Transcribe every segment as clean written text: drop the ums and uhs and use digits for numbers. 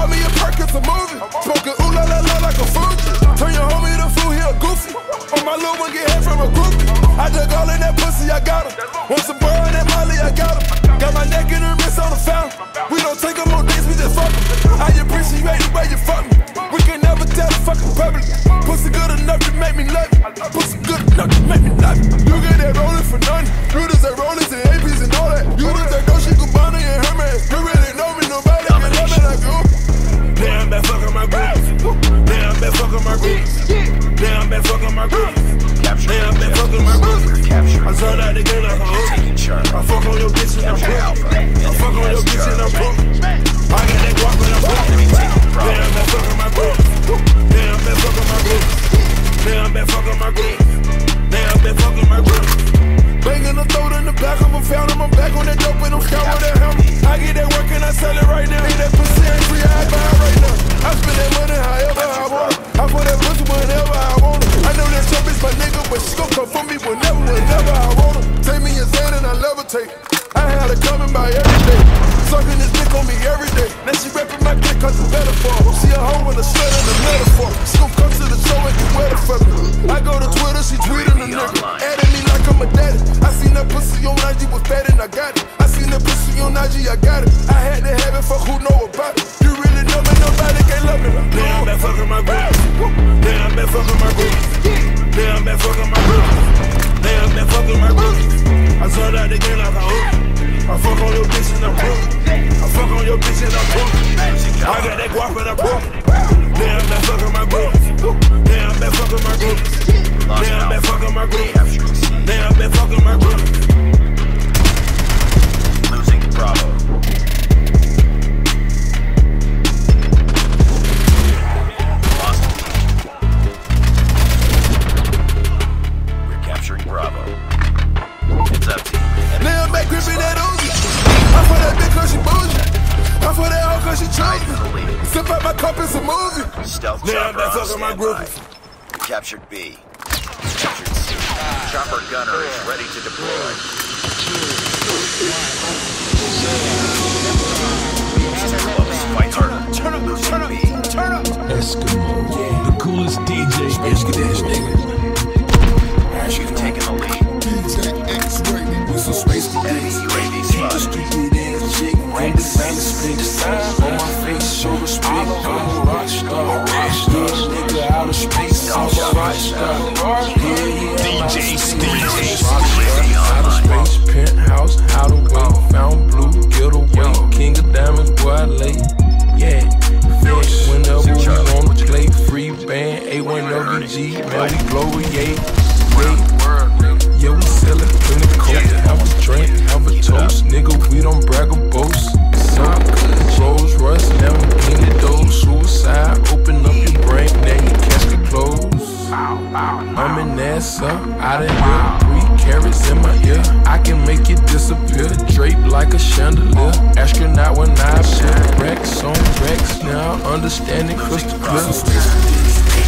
Pop me a perk, it's a movie. Smoking ooh la la la like a Fuji. Turn your homie to fool, he a goofy. On my little one, get head from a groupie. I dug all in that pussy, I got him. Want some burr in that molly, I got him. Got my neck in the wrist on the fountain. We don't take them on dates, we just fuck them. I appreciate the way you fuck me. We can never tell the fucking public. Pussy good enough to make me love you. Pussy good enough to make me love you. You get that rolling for nothing. You deserve rollers and APs and all that. You deserve Dolce Gabbana and Hermes. You really know me, nobody can love me like you. Now I'm back fucking my groupies. Now I'm back fucking my groupies. Now I'm back fucking my groupies. Now I'm back fucking my groupies. I sold out the game like a hoop. I fuck on your bitch and I'm broke. I fuck on your bitch and I'm broke. I got that guap and I'm broke. Now I'm back fucking my groupies. Now I'm back fucking my groupies. Now I'm back fucking my groupies. Now I'm back fucking my groupies. Banging the throat in the back of a fountain. I'm back on that dope and I'm scout with that hammer. I get that work and I sell it right now. Ain't that pussy ain't free, I buy it right now. I spend that money however I want it. I put that pussy whenever I want it. I know that your bitch my nigga, but she gon' come for me whenever I want it. Take me a Zan and I levitate. I had her coming by every day. Sucking this dick on me every day. Now she rapping my dick cause it's better for her. See a hoe with a slut and a metaphor. She gon' come to the show and get wetter for me. I go to Twitter, she tweeting a nigga. Adding me like I'm a daddy. I seen that pussy on IG was fat and I got it. I seen that pussy on IG, I got it. I had to have it for who know about it. You really know me, nobody can love me. Now I'm back fucking my groupies. Now I'm back fucking my groupies. Now I'm back fucking my groupies. Now I'm back fucking my groupies. I sold out the game like a hoop. I fuck on your bitch and I'm broke. I fuck on your bitch and I'm broke. I got that guap and I'm broke. Now I'm back fucking my groupies. Now I'm back fucking my groupies. Now I'm back fucking my groupies. Now I'm back fucking my groupies. Losing Bravo. We're capturing Bravo. It's up to you. Now I'm back gripping that Uzi. I for that bitch cause she bougie. I for that hoe cause she chose me. Sip out my cup, it's a movie. Stealth now I'm chopper back on fucking my standby. groupies. We captured B. Captured C. Chopper gunner is ready to deploy. Too close. Fight harder. Turn up, Losing turn up, B. turn up. Eskimo, the coolest DJ. You've taken the lead. Enemy UAV spotted. On my face, show respect. I'm a rock star. Nigga out of space. I'm a rock star. DJ Steve. Out of space, penthouse, how to wait. Found blue, get away. King of diamonds, boy, I lay. Yeah. Whenever we on the play, free band, A1WG, man, we glory, yeah. Yeah, we sellin' plenty coke. Have a drink, have a toast. Nigga, we don't brag or boast. So good, Rolls Royce, Lamborghini doors. Suicide, open up your brain, now you catch the clothes. I'm in NASA, out of here, 3 carats in my ear. I can make it disappear, draped like a chandelier. Astronaut when I put Rex on Rex, now understanding crystal clear.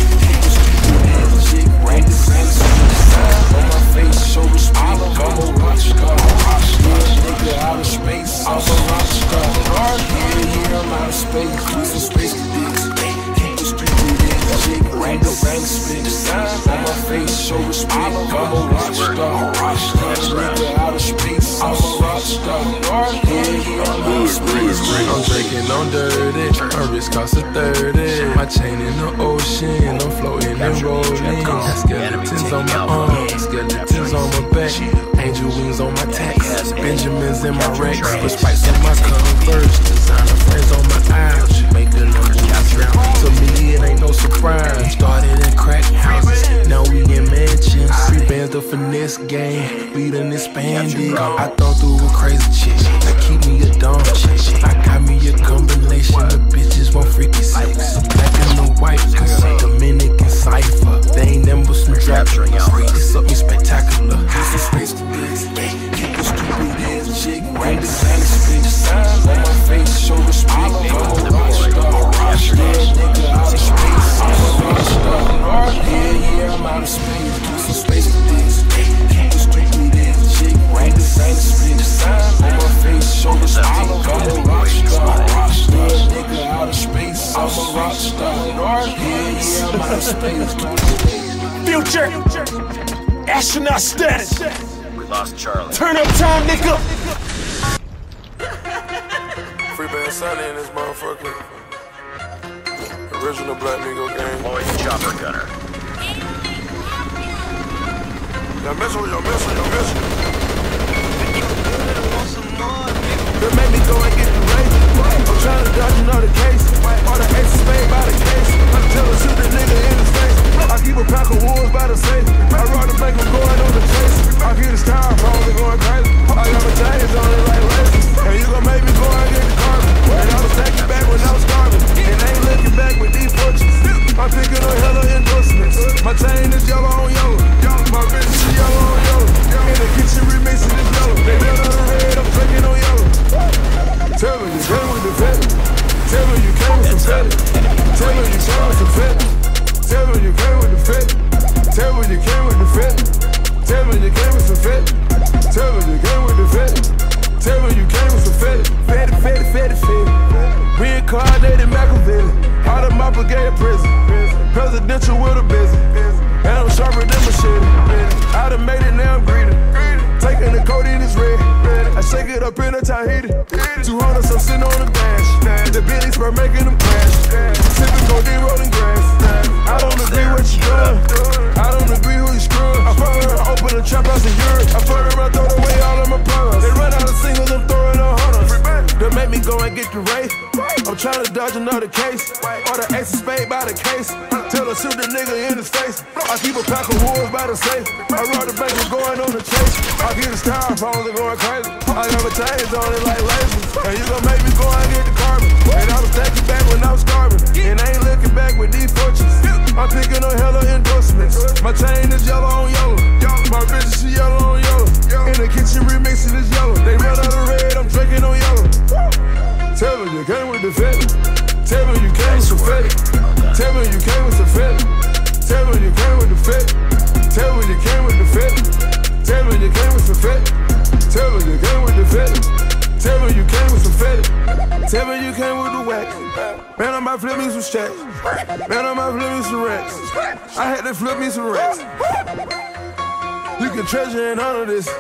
On my face, show respect. I'm a rock star. Nigga out of space. I'm a rock star. Yeah, I'm out of space. Losing space to this. Keep the street with it. Chick, rank the rank spit. On my face, show respect. I'm a rock star. Nigga out of space. I'm a rock star. Yeah, I'm out of space. I'm drinking on dirty. My wrist costs a 30. My chain in the ocean. I'm floating and rolling. Got skeletons on my arms, skeletons on my back. Angel wings on my tax. Benjamins in my Rex. Put spikes on my Converse. Designer friends on my eyes. Make a number drown. To me, it ain't no surprise. Started in crack houses. Now we in mansions. 3 bands the finesse game. We done expanded. I thought through a crazy chick. Now keep me a dumb chick. I got me a combination of bitches want freaky sex. The black and the white girl. Dominican cipher. They ain't never some Capturing Alpha. It's something spectacular. This is space to this. Keep the stupid ass chick. Rank the same spit. On my face, show respect. I'm a rock star. Nigga out of space. I'm a rock star. Yeah, I'm out of space. This is space to this. Keep the stupid ass chick. Rank the same spit. On my face, show respect. I'm a rock star. Nigga out of space. Astronaut status. We lost Charlie. Turn up time, nigga. Free band Sunny in this motherfucker. Original Black Nigga game. Boys, chopper gunner. Y'all missing, y'all missing, y'all missing. That made me go and get the race. I'm trying to dodge another case. All the aces made by the case. I tell her shoot the nigga in his face. I keep a pack of wolves by the safe. I rob the bank, I'm going on the chase. I get the styrofoam, they going crazy. I got my chains on it like laces. And you gon' make me go and get the carbon. And I was stacking back when I was starving. And I ain't looking back with these fortunes. I'm thinking of hella endorsements. My chain is yellow on yellow. My bitch is yellow on yellow. In the kitchen remixing this yellow. They run out of red, I'm drinking on yellow. Tell me you came with the vet. Tell me you came with some fat. Tell me you came with some fat. Tell me you came with the vet. Tell me you came with the vet. Tell me you came with some fat. Tell me you came with the vet. Tell me you came with some fat. Fatty, fatty, fatty, fatty. Reincarnated Machiavelli. Out of my brigade prison. Presidential with a busy. And I'm sharper than machete. I done made it, now I'm greedy. Taking the codeine is red. I shake it up in a Tahiti. 200, so sitting on the dash. The Billy spur making them crash. Sipping codeine, rolling grass. I don't agree what you doing. I don't agree who you screwing. I fuck her, open the trap house in Europe. I fuck her, I throw away all of my products. They run out of singles, I'm throwing on hunters. They make me go and get the race. I'm trying to dodge another case. All the aces spade by the case. Tell her shoot the nigga in his face. I keep a pack of wolves by the safe. I rob the bank, I'm going on the chase. I get the styrofoam, they going crazy. I got my chains on it like lasers. And you gon' make me go and get the carbon. And I was stacking back when I was starving. And I ain't looking back with these fortunes. I'm picking up hella endorsements. My chain is yellow on yellow. My bitch is yellow on yellow. In the kitchen remixing this yellow. They run out of red, I'm drinking on yellow. Tell me you came with the fat. Tell me you came with some fat. Tell me you came with some fat. Tell me you came with the fat. Tell me you came with the fat. Tell me you came with some fat. Tell me you came with the fat. Tell me you came with some fat. Tell me you came with the wax. Man, I might flip me some stacks. Man, I might flip me some racks. I had to flip me some racks. You can treasure and honor this.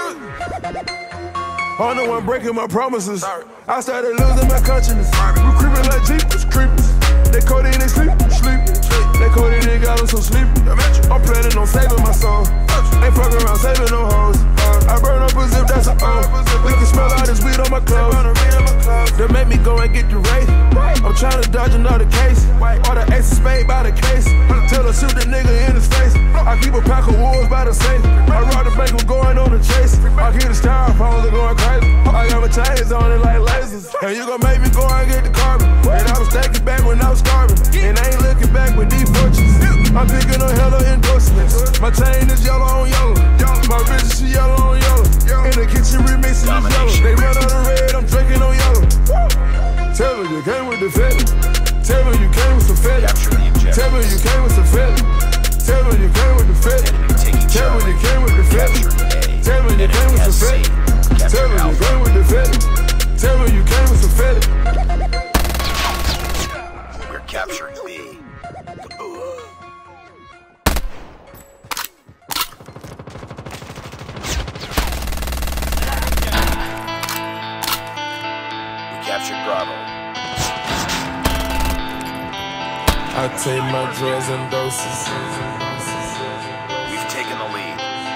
I'm the one breaking my promises. I started losing my consciousness. We creeping like Jeepers, creepers. They coded in, they sleep. They coded in, got them so sleepy. I'm planning on saving my soul. Ain't fucking around saving no hoes. I burn up a zip, that's a O. We can smell all this weed on my clothes. They make me go and get the race. I'm trying to dodge another case. All the aces spade by the case. Tell her shoot the nigga in his face. I keep a pack of wolves by the safe. I rob the bank, I'm going on the chase. I get the styrofoam, they going crazy. I got my chains on it like lasers. And you gon' make me go and get the carbon. And I was stacking back when I was starving. And I ain't looking back with these fortunes. I'm picking up hella endorsements. My chain is yellow on yellow. My bitch is yellow on yellow. In the kitchen remixing this yellow. They run out of red, I'm drinking on yellow. Tell me you came with the fat. Tell me you came with some fat. Tell me you came with some fat. Tell me you came with the fat. Tell me you came with the fat. Tell me you came with some fat. Tell me you came with the fat. Tell me you came with some fat. We're capturing B. We captured Bravo. I take my drugs and doses. We've taken the lead.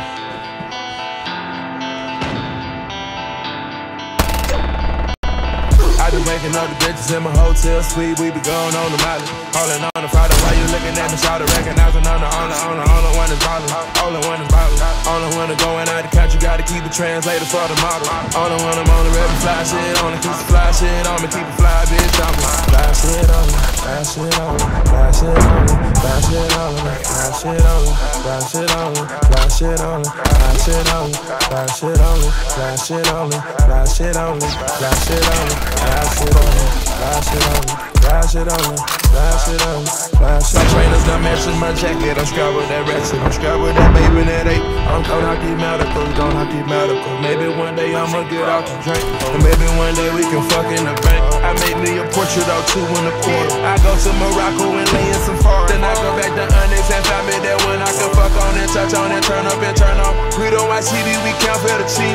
I been waking up the bitches in my hotel suite. We be going on the mileage. Holding on the Friday while you looking at me, shout recognizing I'm the only one that's ballin'. Only one that's ballin'. Only one that's going out the country, gotta keep a translator for the model. Only one I'm on the river, fly shit on it. Keep the fly shit on me, keep a fly bitch on me. Fly shit on me, fly shit on me, fly shit on me, fly shit on me, fly shit on me, fly shit on me, fly shit on me, fly shit on me, fly shit on me, fly shit on me, fly shit on me, fly shit on me, fly shit on me. shit on me, fly shit on me, fly shit on me, fly shit on me, fly shit on me. My trainers done matching my jacket. I'm strapped with that ratchet. I'm strapped with that baby that 8. I'm cold hockey medical, don't hockey medical. Maybe one day I'ma get out to drink, and maybe one day we can fuck in the bank. I made me a portrait or 2 in the quarter. I go to Morocco and lay in some foreign. Then I go back to Onyx and find me that one I can fuck on and touch on and turn up and turn off. We don't watch TV, we count fettuccine.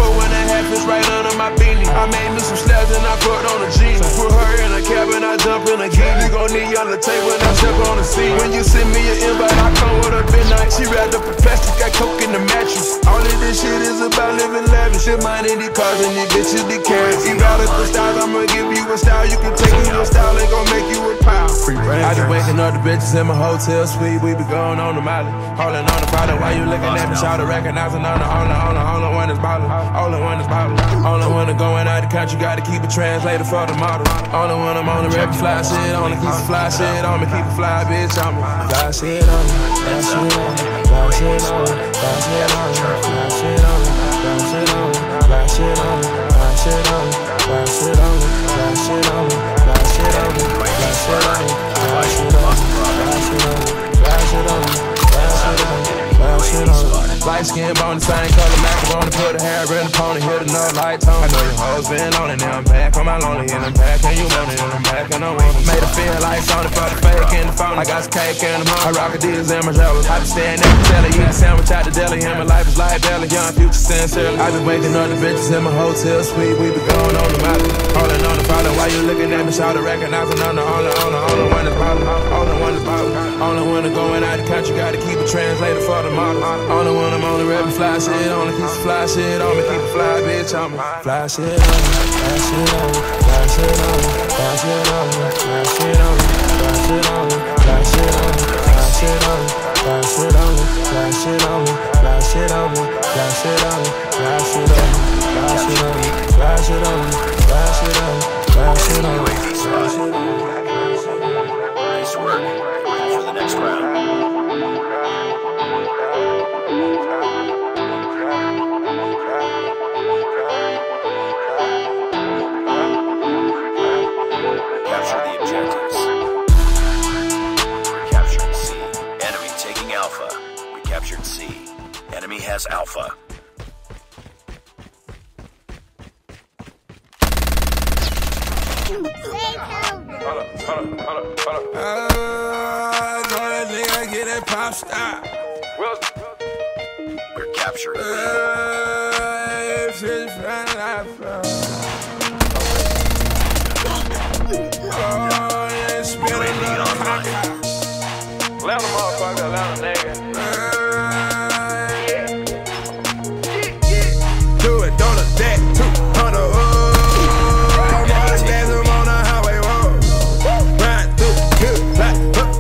4.5 is right under my beanie. I made me some slabs and I put on a jean. Put her in a cab and I jump in a gear. You gon' need y'all to take when I step on the scene. When you send me an invite, I come with a midnight. She wrapped up in plastic, got coke in the mattress. All of this shit is about living lavish. Your mind in these cars and these bitches, they carrots. Erotic styles, I'ma give you a style. You can take it to a style, ain't gon' make you a pile. I just waking up the bitches in my hotel suite. We be going on the molly, holding on the pilot. While you looking at me, shout to recognizing on the only one is ballin'. Only one is ballin'. Only one is going out the country, gotta keep a translator for the model. Only one I'm on the rap fly shit, only keep a fly shit on me, keep a fly bitch on me. Fly shit on me, fly shit on me, fly shit on me, fly shit on me, fly shit on me, fly shit on me, fly shit on me, fly shit on me, fly shit on me, fly shit on me, fly shit on me, fly shit on me, fly shit on me, fly shit on me, fly shit on me, fly shit on me, fly shit on me. Light skin bone, the same color, macaroni, put a hair in the pony, hit another light tone. I know your hoes been lonely, now I'm back on my lonely, and I'm back, and you want it, and I'm back, and I want it. Made her feel like Sony for the fake in the phone. I got some cake in the home. I rock a D's and my jealous. I be staring at the telly, eating sandwich out the deli, and my life is like belly, young future sincerely. I be waking up the bitches in my hotel suite. We be going on the mountain, holding on the pilot. While you looking at me, shout to recognizing on the only one is ballin'. Only one is ballin'. Only one is going out the country, gotta keep a translator for the model. Only one I'm on the rap fly shit, only keep a fly shit on me, keep a fly bitch on me. Fly shit on me, fly shit on me, fly shit on me, fly shit on me, fly shit on me, fly shit on me, fly shit on me, fly shit on me, fly shit on me, fly shit on me, fly shit on me, fly shit on me, fly shit on me, fly shit on me, fly shit on me, fly shit on me, fly shit on me, fly shit on me. Nice work. Ready for the next round. Capture the objectives. We captured C. Enemy taking Alpha. We captured C. Enemy has Alpha. That nigga get that pop star. We're capturing Atlanta motherfucker, Atlanta nigga. Do it, don't look that, 200. Dance on the highway, ride through the good like,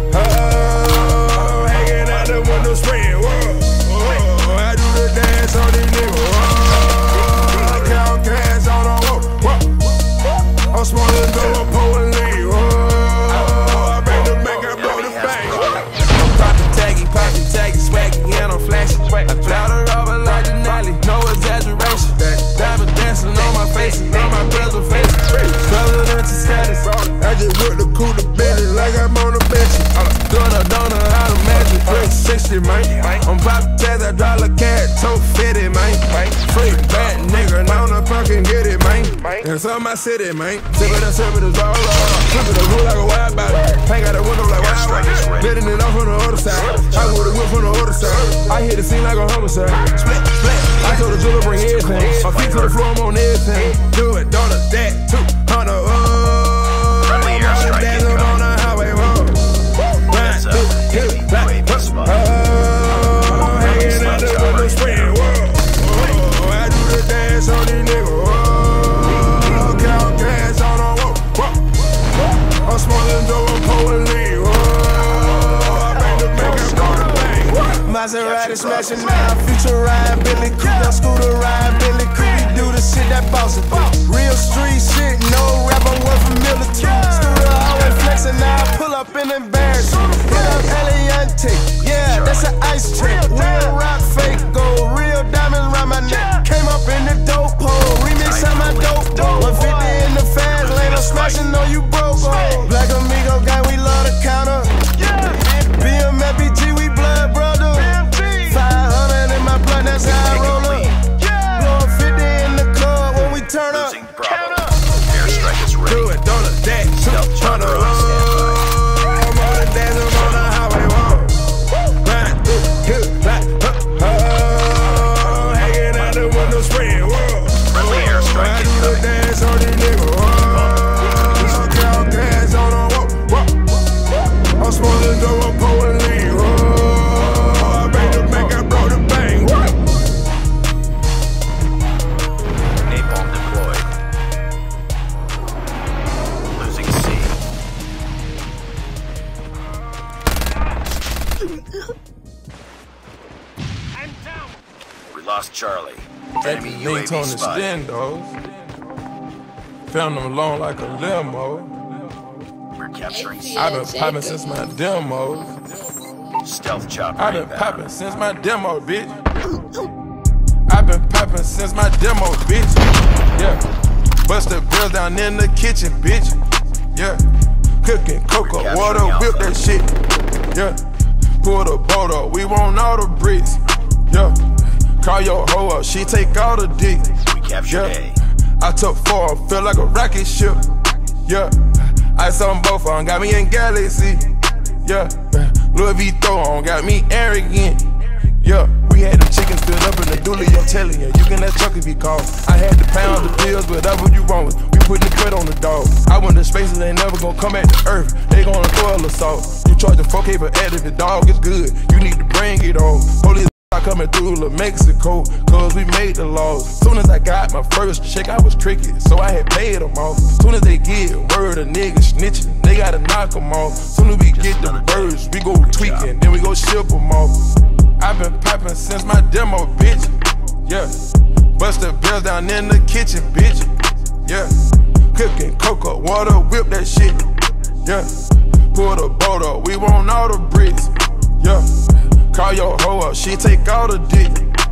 hanging out the window, spraying, I do the dance on these niggas, count cash on the whoa. I'm smoking dope, I'm pulling leave, I bring the makeup on the bank. Poppin' taggy, swaggy, and I'm flashing. I flouted over like Denali, no exaggeration. Diamond dancing on my face, on my brother's face. Colored into status. I just work the cool to Bentley like I'm on the bench. Don't know how to magic. 360, man. I'm poppin' tags, I drive a cat, toe fitted, man. Free bad nigga, now I'm fucking get it, man. It's on my city, man. Sip it up, roll. Flip it up, roll like a wild body. Hang out the window like wild. Letting it off on the other side. I with a whip on the other side. I hit the scene like a homicide. Split. I told the jeweler bring everything. My feet to the floor, I'm on everything. Do it, don't look that, 200. friendly airstrike Dancing on the highway, ride through the hill, like, hanging out the window, spraying, I do the dance on these niggas, count cash on the whoa. I'm smoking dope, I'm pulling leave, I bring the makeup on the bank. Maserati smashing now, future ride, Billy Cool, scooter ride, Billy Cool. We do the shit that boss it. Real street shit, no rap, I'm worth a military. Scooter always flexing, now I pull up and embarrass you. Hit up Eliante, yeah, that's an ice trick. Real rock, fake gold, real diamonds round my neck. Came up in the dope hole, remix on my dope. 150 in the fast lane, I'm lost Charlie. Enemy Linked on UAV the spotted. stendos. Found them alone like a limo. We're capturing C. I've been popping since my demos. Stealth chopper I've been inbound. popping since my demo, bitch. I've been popping since my demo, bitch. Yeah. Bust the bills down in the kitchen, bitch. Yeah. Cooking cocoa, We're water, capturing whip Alpha. that shit. Yeah. Pull the boat up, we want all the bricks. Yeah. Call your hoe up, she take all the dick. We captured Yeah. A. I took 4, feel like a rocket ship. Yeah. Ice on both on, got me in Galaxy. Yeah. Louis V throw on, got me arrogant. Yeah. We had them chickens filled up in the dually, I'm telling you. You can let Chuck if you call. I had to pound the pills, whatever you want. We putting the cut on the dog. I went to space and they never gonna come back to Earth. They gonna throw a assault. You charge the 4K for edit, the dog is good. You need to bring it on. Police coming through Mexico, cause we made the laws. Soon as I got my first check, I was tricky, so I had paid them off. Soon as they get word of niggas snitching, they gotta knock them off. Soon as we get the birds, we go tweaking, then we go ship them off. I've been popping since my demo, bitch. Yeah. Bust the bills down in the kitchen, bitch. Yeah. Cooking cocoa, water, whip that shit. Yeah. Pull the boat up, we want all the bricks. Yeah. Call your hoe up, she take all the dick.